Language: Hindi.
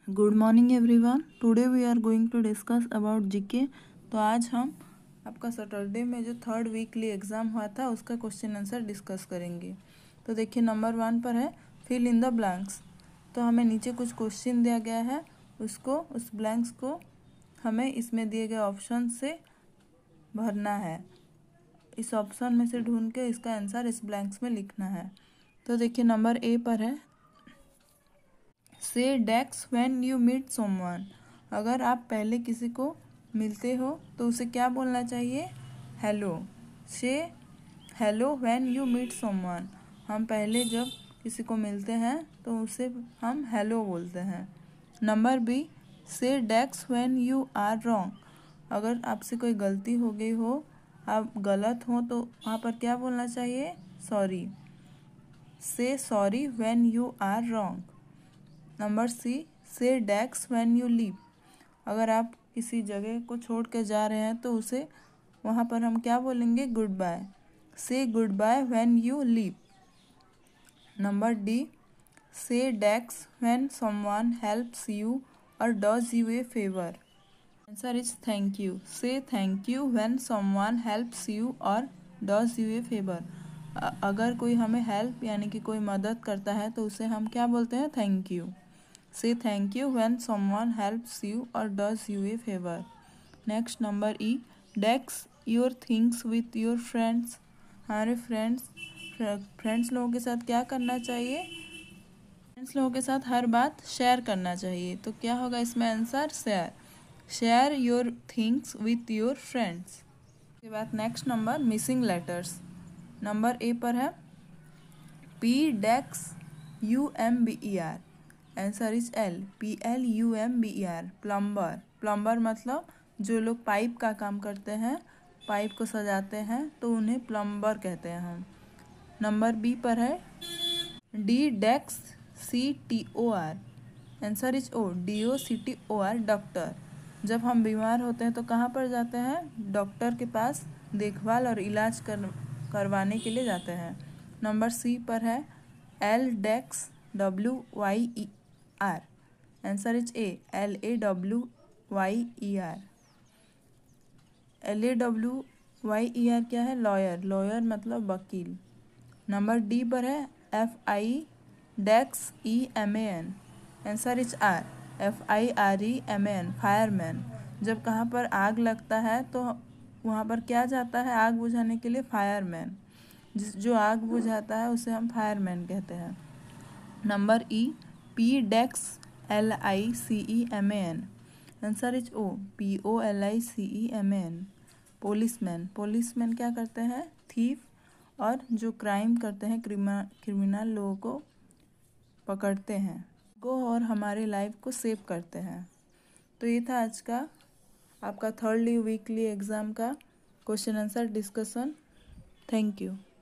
Good morning everyone. Today we are going to discuss about GK. तो आज हम आपका सैटरडे में जो थर्ड वीकली एग्ज़ाम हुआ था उसका क्वेश्चन आंसर डिस्कस करेंगे। तो देखिए नंबर 1 पर है फिल इन द ब्लैंक्स। तो हमें नीचे कुछ क्वेश्चन दिया गया है, उसको उस ब्लैंक्स को हमें इसमें दिए गए ऑप्शन से भरना है। इस ऑप्शन में से ढूंढ के इसका आंसर इस ब्लैंक्स में लिखना है। तो देखिए नंबर ए पर है say dash when you meet someone. अगर आप पहले किसी को मिलते हो तो उसे क्या बोलना चाहिए? Hello. Say hello when you meet someone. हम पहले जब किसी को मिलते हैं तो उसे हम हेलो बोलते हैं। Number B say dash when you are wrong. अगर आपसे कोई गलती हो गई हो, आप गलत हो, तो वहाँ पर क्या बोलना चाहिए? Sorry. Say sorry when you are wrong. Number C say dash when you leave. अगर आप किसी जगह को छोड़ के जा रहे हैं तो उसे वहाँ पर हम क्या बोलेंगे? Good bye. Say good bye when you leave. Number D say dash when someone helps you और does you a favour. Answer is thank you. Say thank you when someone helps you और डज यू ए फेवर। अगर कोई हमें हेल्प यानी कि कोई मदद करता है तो उसे हम क्या बोलते हैं? Thank you. Say thank you when someone helps you or does you a favor. Next number E. Dex your things with your friends. हमारे फ्रेंड्स लोगों के साथ क्या करना चाहिए? फ्रेंड्स लोगों के साथ हर बात शेयर करना चाहिए। तो क्या होगा इसमें answer? Share. Share your things with your friends. उसके बाद next number missing letters. Number A पर है PDEX UMBER। Answer is L. PLUMBER। Plumber. Plumber मतलब जो लोग पाइप का काम करते हैं, पाइप को सजाते हैं, तो उन्हें प्लम्बर कहते हैं हम। नंबर बी पर है DEXCTOR। Answer is O. DOCTOR doctor. जब हम बीमार होते हैं तो कहाँ पर जाते हैं? डॉक्टर के पास देखभाल और इलाज करवाने के लिए जाते हैं। नंबर सी पर है LDEXWYER। Answer is A. LAWYER। LAWYER क्या है? लॉयर। लॉयर मतलब वकील। नंबर डी पर है FIDEXEMAN। Answer is R. FIREMAN fireman. जब कहाँ पर आग लगता है तो वहाँ पर क्या जाता है आग बुझाने के लिए? फायरमैन। जो आग बुझाता है उसे हम फायरमैन कहते हैं। Number E PDEXLICEMAN। Answer is O. POLICEMAN policeman. Policeman क्या करते हैं? थीफ और जो क्राइम करते हैं, क्रिमिनल लोगों को पकड़ते हैं को और हमारे लाइफ को सेव करते हैं। तो ये था आज का आपका थर्ड वीकली एग्ज़ाम का question answer discussion. Thank you.